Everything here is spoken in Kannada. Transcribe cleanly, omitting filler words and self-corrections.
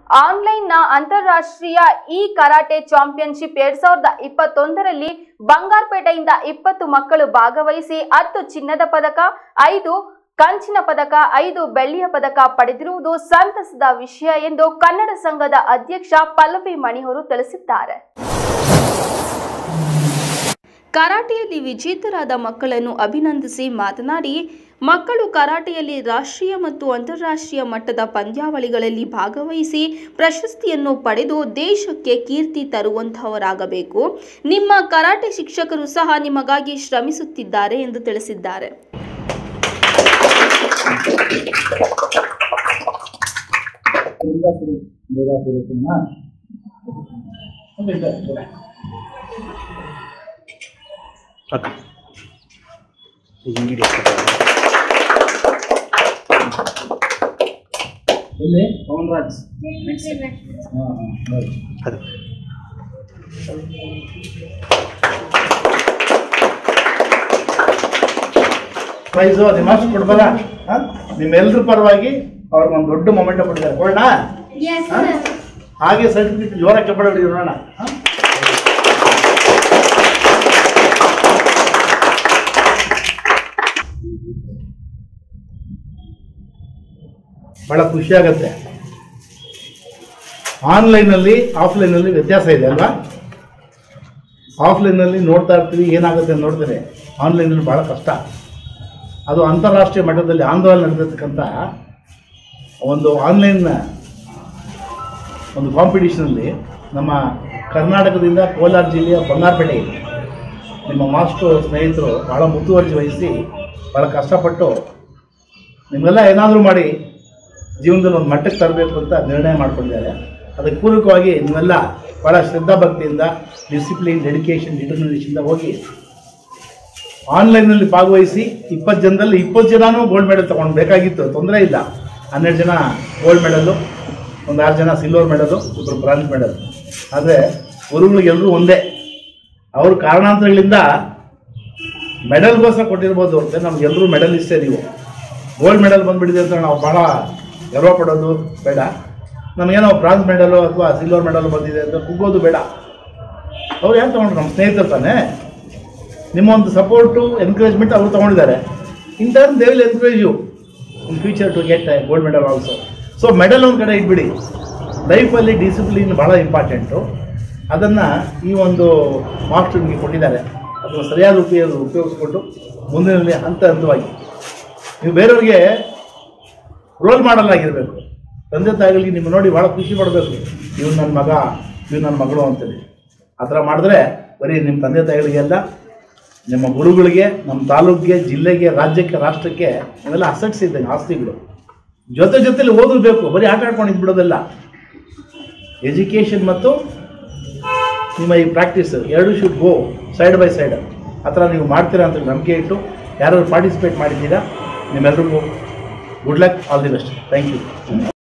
ಆನ್ಲೈನ್ನ ಅಂತಾರಾಷ್ಟ್ರೀಯ ಇ ಕರಾಟೆ ಚಾಂಪಿಯನ್ಶಿಪ್ 2021ರಲ್ಲಿ ಬಂಗಾರಪೇಟೆಯಿಂದ 20 ಮಕ್ಕಳು ಭಾಗವಹಿಸಿ 10 ಚಿನ್ನದ ಪದಕ, 5 ಕಂಚಿನ ಪದಕ, 5 ಬೆಳ್ಳಿಯ ಪದಕ ಪಡೆದಿರುವುದು ಸಂತಸದ ವಿಷಯ ಎಂದು ಕನ್ನಡ ಸಂಘದ ಅಧ್ಯಕ್ಷ ಪಲ್ಲವಿ ಮಣಿಯವರು ತಿಳಿಸಿದ್ದಾರೆ. ಕರಾಟೆಯಲ್ಲಿ ವಿಜೇತರಾದ ಮಕ್ಕಳನ್ನು ಅಭಿನಂದಿಸಿ ಮಾತನಾಡಿ, ಮಕ್ಕಳು ಕರಾಟೆಯಲ್ಲಿ ರಾಷ್ಟ್ರೀಯ ಮತ್ತು ಅಂತಾರಾಷ್ಟ್ರೀಯ ಮಟ್ಟದ ಪಂದ್ಯಾವಳಿಗಳಲ್ಲಿ ಭಾಗವಹಿಸಿ ಪ್ರಶಸ್ತಿಯನ್ನು ಪಡೆದು ದೇಶಕ್ಕೆ ಕೀರ್ತಿ ತರುವಂತಹವರಾಗಬೇಕು. ನಿಮ್ಮ ಕರಾಟೆ ಶಿಕ್ಷಕರು ಸಹ ನಿಮಗಾಗಿ ಶ್ರಮಿಸುತ್ತಿದ್ದಾರೆ ಎಂದು ತಿಳಿಸಿದ್ದಾರೆ. ಇಲ್ಲಿ ಪವನ್ ರಾಜ್ ಪ್ರೈಸು ನಿಮ್ಮಷ್ಟು ಕೊಡ್ಬಲ್ಲ. ನಿಮ್ಮೆಲ್ಲರ ಪರವಾಗಿ ಅವ್ರಿಗೆ ಒಂದು ದೊಡ್ಡ ಮೊಮೆಂಟ್ ಕೊಟ್ಟಿದ್ದಾರೆ. ಕೊಡೋಣ? ಹಾಗೆ ಸರ್ಟಿಫಿಕೇಟ್ ಜೋರಾಗಿ ಕಬ್ಬಡಿ ನೋಡೋಣ. ಬಹಳ ಖುಷಿ ಆಗುತ್ತೆ. ಆನ್ಲೈನಲ್ಲಿ ಆಫ್ಲೈನಲ್ಲಿ ವ್ಯತ್ಯಾಸ ಇದೆ ಅಲ್ವಾ? ಆಫ್ಲೈನಲ್ಲಿ ನೋಡ್ತಾ ಇರ್ತೀವಿ, ಏನಾಗುತ್ತೆ ಅಂತ ನೋಡ್ತೇವೆ. ಆನ್ಲೈನಲ್ಲಿ ಭಾಳ ಕಷ್ಟ. ಅದು ಅಂತಾರಾಷ್ಟ್ರೀಯ ಮಟ್ಟದಲ್ಲಿ ಆಂಧ್ರದಲ್ಲಿ ನಡೆದಿರ್ತಕ್ಕಂಥ ಒಂದು ಆನ್ಲೈನ್ ಒಂದು ಕಾಂಪಿಟೀಷನಲ್ಲಿ ನಮ್ಮ ಕರ್ನಾಟಕದಿಂದ ಕೋಲಾರ ಜಿಲ್ಲೆಯ ಬಂಗಾರಪೇಟೆ ನಿಮ್ಮ ಮಾಸ್ಟರ್ ಸ್ನೇಹಿತರು ಭಾಳ ಮುತುವರ್ಜಿ ವಹಿಸಿ ಭಾಳ ಕಷ್ಟಪಟ್ಟು ನಿಮಗೆಲ್ಲ ಏನಾದರೂ ಮಾಡಿ ಜೀವನದಲ್ಲಿ ಒಂದು ಮಟ್ಟಕ್ಕೆ ತರಬೇಕು ಅಂತ ನಿರ್ಣಯ ಮಾಡ್ಕೊಂಡಿದ್ದಾರೆ. ಅದಕ್ಕೆ ಪೂರಕವಾಗಿ ನೀವೆಲ್ಲ ಭಾಳ ಶ್ರದ್ಧಾಭಕ್ತಿಯಿಂದ, ಡಿಸಿಪ್ಲಿನ್, ಡೆಡಿಕೇಶನ್, ಡಿಟರ್ಮಿನೇಷನ್ದ ಹೋಗಿ ಆನ್ಲೈನಲ್ಲಿ ಭಾಗವಹಿಸಿ 20 ಜನದಲ್ಲಿ 20 ಜನನೂ ಗೋಲ್ಡ್ ಮೆಡಲ್ ತೊಗೊಳ್ಬೇಕಾಗಿತ್ತು. ತೊಂದರೆ ಇಲ್ಲ. 12 ಜನ ಗೋಲ್ಡ್ ಮೆಡಲ್ಲು, ಒಂದು 6 ಜನ ಸಿಲ್ವರ್ ಮೆಡಲು, 2 ಬ್ರಾಂಜ್ ಮೆಡಲ್. ಆದರೆ ಗುರುಗಳಿಗೆಲ್ಲರೂ ಒಂದೇ. ಅವರು ಕಾರಣಾಂತರಗಳಿಂದ ಮೆಡಲ್ಗೋಸ್ಕರ ಕೊಟ್ಟಿರ್ಬೋದು ಅಂತ ನಮಗೆಲ್ಲರೂ ಮೆಡಲಿಸ್ಟೇ. ನೀವು ಗೋಲ್ಡ್ ಮೆಡಲ್ ಬಂದುಬಿಟ್ಟಿದೆ ಅಂತ ನಾವು ಭಾಳ ಗರ್ವ ಪಡೋದು ಬೇಡ. ನಮಗೇನೋ ಬ್ರಾಂಜ್ ಮೆಡಲು ಅಥವಾ ಸಿಲ್ವರ್ ಮೆಡಲ್ ಬಂದಿದೆ ಅಂತ ಕುಗ್ಗೋದು ಬೇಡ. ಅವ್ರು ಏನು ತೊಗೊಂಡ್ರು? ನಮ್ಮ ಸ್ನೇಹಿತರು ತಾನೆ. ನಿಮ್ಮ ಒಂದು ಸಪೋರ್ಟು, ಎನ್ಕರೇಜ್ಮೆಂಟ್ ಅವರು ತೊಗೊಂಡಿದ್ದಾರೆ. In turn they will encourage you in future to get gold medal also. So medal ಒಂದು ಕಡೆ ಇಟ್ಬಿಡಿ. ಲೈಫಲ್ಲಿ ಡಿಸಿಪ್ಲಿನ್ ಭಾಳ ಇಂಪಾರ್ಟೆಂಟು. ಅದನ್ನು ಈ ಒಂದು ಮಾಸ್ಟರ್ ನಿಮಗೆ ಕೊಟ್ಟಿದ್ದಾರೆ. ಅದನ್ನು ಸರಿಯಾದ ಉಪಯೋಗಿಸ್ಕೊಂಡು ಮುಂದಿನಲ್ಲಿ ಹಂತವಾಗಿ ನೀವು ಬೇರೆಯವ್ರಿಗೆ ರೋಲ್ ಮಾಡಲ್ ಆಗಿರಬೇಕು. ತಂದೆ ತಾಯಿಗಳಿಗೆ ನಿಮ್ಮ ನೋಡಿ ಭಾಳ ಖುಷಿ ಪಡಬೇಕು. ಇವ್ನು ನನ್ನ ಮಗ, ಇವ್ನು ನನ್ನ ಮಗಳು ಅಂತೇಳಿ. ಆ ಥರ ಮಾಡಿದ್ರೆ ಬರೀ ನಿಮ್ಮ ತಂದೆ ತಾಯಿಗಳಿಗೆಲ್ಲ, ನಿಮ್ಮ ಗುರುಗಳಿಗೆ, ನಮ್ಮ ತಾಲೂಕಿಗೆ, ಜಿಲ್ಲೆಗೆ, ರಾಜ್ಯಕ್ಕೆ, ರಾಷ್ಟ್ರಕ್ಕೆ ಇವೆಲ್ಲ ಅಸೆಟ್ಸ್ ಇದ್ದಂಗೆ, ಆಸ್ತಿಗಳು. ಜೊತೆಲಿ ಓದಬೇಕು, ಬರೀ ಆಟ ಆಡ್ಕೊಂಡು ಇದ್ಬಿಡೋದಲ್ಲ. ಎಜುಕೇಷನ್ ಮತ್ತು ನಿಮ್ಮ ಈ ಪ್ರಾಕ್ಟೀಸ್ ಎರಡು should go side by side. ಆ ಥರ ನೀವು ಮಾಡ್ತೀರಾ ಅಂತ ನಂಬಿಕೆ ಇಟ್ಟು ಯಾರು ಪಾರ್ಟಿಸಿಪೇಟ್ ಮಾಡಿದ್ದೀರಾ, ನಿಮ್ಮೆಲ್ಲರಿಗೂ good luck, all the best. Thank you.